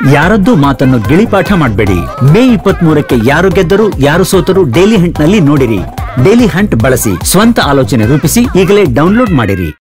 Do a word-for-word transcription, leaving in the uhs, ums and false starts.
ಯಾರದ್ದೂ ಮಾತನ್ನು ಗಿಳಿಪಾಠ ಮಾಡಬೇಡಿ. ಮೇ ಇಪ್ಪತ್ತ್ ಮೂರಕ್ಕೆ ಯಾರು ಗೆದ್ದರು ಯಾರು ಸೋತರು ಡೈಲಿ ಹಂಟ್ ನಲ್ಲಿ ನೋಡಿರಿ. ಡೈಲಿ ಹಂಟ್ ಬಳಸಿ ಸ್ವಂತ ಆಲೋಚನೆ ರೂಪಿಸಿ ಈಗಲೇ ಡೌನ್ಲೋಡ್ ಮಾಡಿರಿ.